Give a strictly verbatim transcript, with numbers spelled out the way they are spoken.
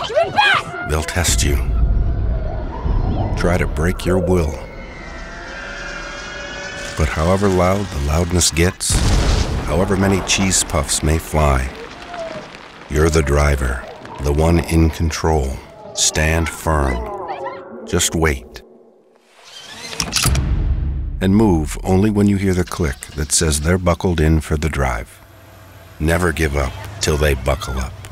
They'll test you. Try to break your will. But however loud the loudness gets, however many cheese puffs may fly, you're the driver, the one in control. Stand firm. Just wait. And move only when you hear the click that says they're buckled in for the drive. Never give up till they buckle up.